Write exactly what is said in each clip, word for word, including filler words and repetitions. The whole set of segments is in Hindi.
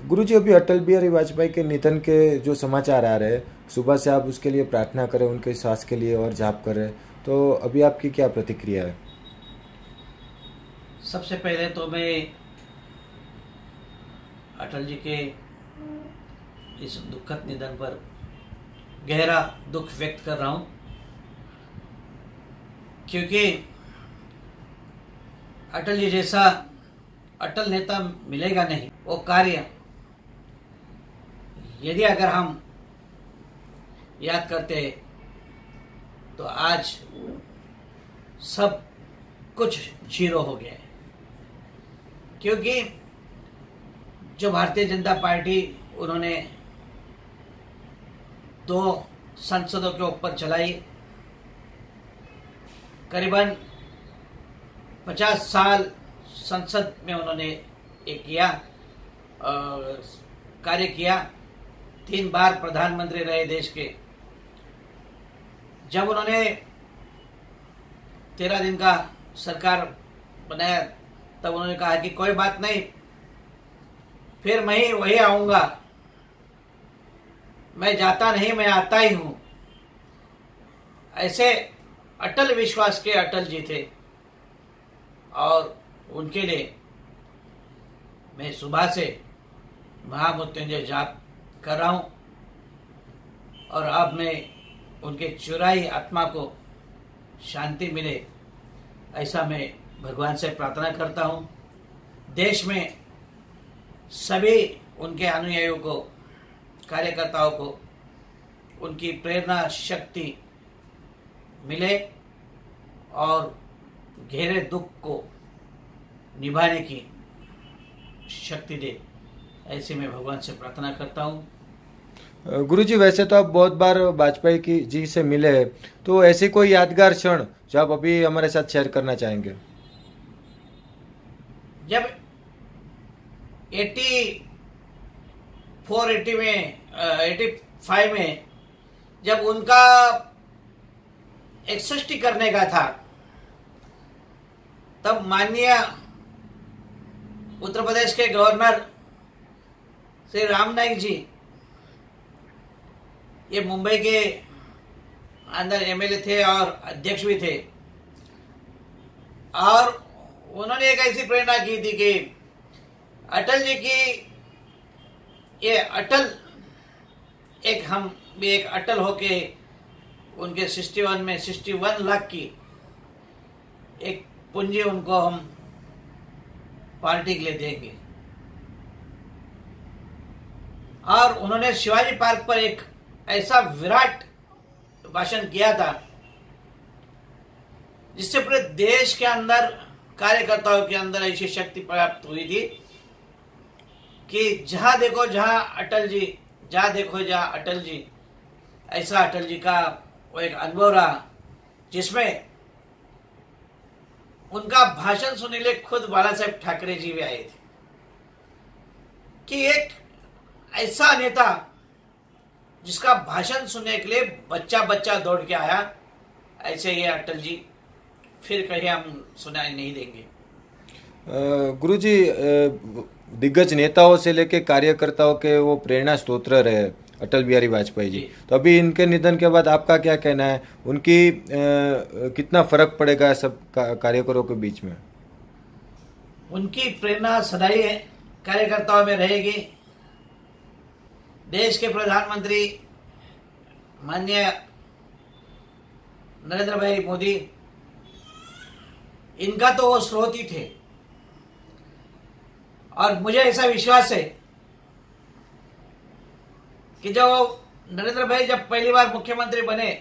गुरुजी, अभी अटल बिहारी वाजपेयी के निधन के जो समाचार आ रहे हैं, सुबह से आप उसके लिए प्रार्थना करें, उनके स्वास्थ्य के लिए और जाप करें, तो अभी आपकी क्या प्रतिक्रिया है? सबसे पहले तो मैं अटल जी के इस दुखद निधन पर गहरा दुख व्यक्त कर रहा हूं, क्योंकि अटल जी जैसा अटल नेता मिलेगा नहीं। वो कार्य यदि अगर हम याद करते तो आज सब कुछ जीरो हो गया है, क्योंकि जो भारतीय जनता पार्टी उन्होंने दो संसदों के ऊपर चलाई, करीबन पचास साल संसद में उन्होंने एक किया कार्य किया, तीन बार प्रधानमंत्री रहे देश के। जब उन्होंने तेरह दिन का सरकार बनाया तब उन्होंने कहा कि कोई बात नहीं, फिर मैं ही वही आऊंगा, मैं जाता नहीं, मैं आता ही हूं। ऐसे अटल विश्वास के अटल जी थे और उनके लिए मैं सुबह से महामृत्युंजय जाप कर रहा हूं और अब मैं उनके चुराई आत्मा को शांति मिले, ऐसा मैं भगवान से प्रार्थना करता हूं। देश में सभी उनके अनुयायियों को, कार्यकर्ताओं को उनकी प्रेरणा शक्ति मिले और गहरे दुख को निभाने की शक्ति दे, ऐसे मैं भगवान से प्रार्थना करता हूँ। गुरुजी, वैसे तो आप बहुत बार वाजपेयी की जी से मिले हैं, तो ऐसी कोई यादगार क्षण जो आप अभी हमारे साथ शेयर करना चाहेंगे? जब एटी फोर एटी में एटी फाइव में जब उनका इकसठ करने का था, तब माननीय उत्तर प्रदेश के गवर्नर श्री राम नाईक जी, ये मुंबई के अंदर एमएलए थे और अध्यक्ष भी थे, और उन्होंने एक ऐसी प्रेरणा की थी कि अटल जी की ये अटल एक हम भी एक अटल होके उनके सिक्सटी वन में सिक्सटी वन लाख की एक पूंजी उनको हम पार्टी के लिए देंगे। और उन्होंने शिवाजी पार्क पर एक ऐसा विराट भाषण किया था जिससे पूरे देश के अंदर कार्यकर्ताओं के अंदर ऐसी शक्ति प्राप्त हुई थी कि जहां देखो जहां अटल जी, जहां देखो जहां अटल जी, ऐसा अटल जी का वो एक अनुभव रहा, जिसमें उनका भाषण सुनने के लिए खुद बाला साहेब ठाकरे जी भी आए थे कि एक ऐसा नेता जिसका भाषण सुनने के लिए बच्चा बच्चा दौड़ के आया, ऐसे ये अटल जी फिर कहीं हम सुनाई नहीं देंगे। गुरुजी, दिग्गज नेताओं से लेके कार्यकर्ताओं के वो प्रेरणा स्तोत्र रहे अटल बिहारी वाजपेयी जी, तो अभी इनके निधन के बाद आपका क्या कहना है, उनकी आ, कितना फर्क पड़ेगा सब कार्यकर्ताओं के बीच में? उनकी प्रेरणा सदैव कार्यकर्ताओं में रहेगी। देश के प्रधानमंत्री माननीय नरेंद्र भाई मोदी, इनका तो वो स्रोत ही थे, और मुझे ऐसा विश्वास है कि जो नरेंद्र भाई जब पहली बार मुख्यमंत्री बने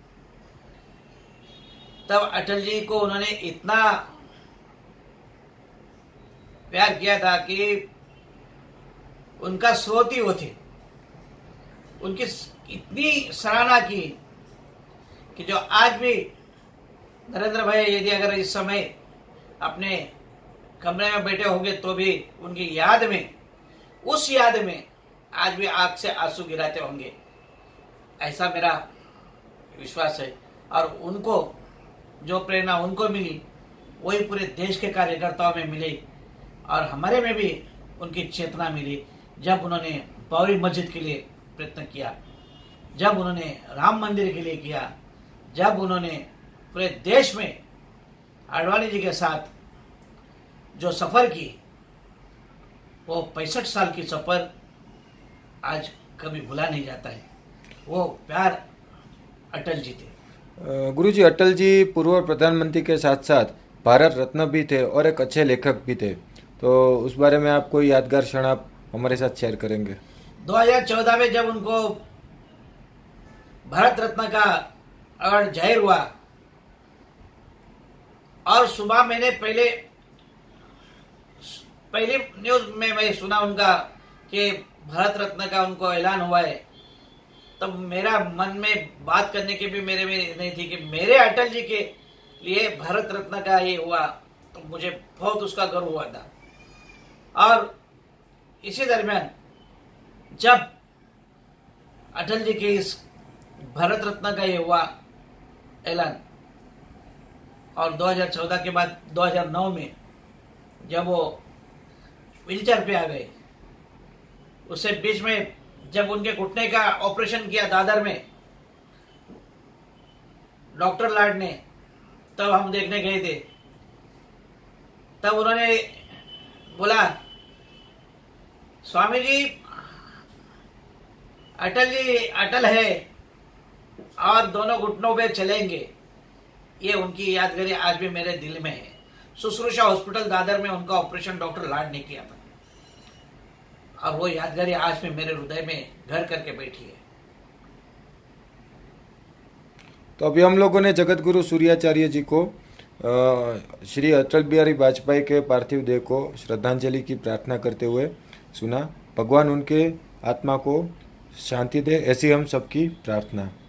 तब अटल जी को उन्होंने इतना प्यार किया था कि उनका स्रोत ही वो थे। उनकी इतनी सराहना की कि जो आज भी नरेंद्र भाई यदि अगर इस समय अपने कमरे में बैठे होंगे तो भी उनकी याद में, उस याद में आज भी आंख से आंसू गिराते होंगे, ऐसा मेरा विश्वास है। और उनको जो प्रेरणा उनको मिली वही पूरे देश के कार्यकर्ताओं में मिली और हमारे में भी उनकी चेतना मिली, जब उन्होंने बाबरी मस्जिद के लिए प्रयत्न किया, जब उन्होंने राम मंदिर के लिए किया, जब उन्होंने पूरे देश में आडवाणी जी के साथ जो सफ़र की, वो पैंसठ साल की सफ़र आज कभी भुला नहीं जाता है। वो प्यार अटल जी थे। गुरुजी, अटल जी पूर्व प्रधानमंत्री के साथ साथ भारत रत्न भी थे और एक अच्छे लेखक भी थे, तो उस बारे में आप कोई यादगार क्षण आप हमारे साथ शेयर करेंगे? दो हज़ार चौदह में जब उनको भारत रत्न का अवार्ड जाहिर हुआ और सुबह मैंने पहले पहली न्यूज में मैं सुना उनका कि भारत रत्न का उनको ऐलान हुआ है, तब मेरा मन में बात करने की भी मेरे में नहीं थी कि मेरे अटल जी के लिए भारत रत्न का ये हुआ, तो मुझे बहुत उसका गर्व हुआ था। और इसी दरमियान जब अटल जी के इस भारत रत्न का ये हुआ ऐलान, और दो हज़ार चौदह के बाद दो हज़ार नौ में जब वो व्हीलचेयर पे आ गए, उससे बीच में जब उनके घुटने का ऑपरेशन किया दादर में डॉक्टर लाड ने, तब हम देखने गए थे। तब उन्होंने बोला, स्वामी जी अटल जी अटल है और दोनों घुटनों पे चलेंगे। ये उनकी यादगारी आज भी मेरे दिल में है। शुश्रूषा हॉस्पिटल दादर में उनका ऑपरेशन डॉक्टर लाड ने किया था, और वो यादगारी आज भी मेरे हृदय में घर करके बैठी है। तो अभी हम लोगों ने जगत गुरु सूर्याचार्य जी को अ, श्री अटल बिहारी वाजपेयी के पार्थिव देह को श्रद्धांजलि की प्रार्थना करते हुए सुना। भगवान उनके आत्मा को शांति दे, ऐसी हम सबकी प्रार्थना।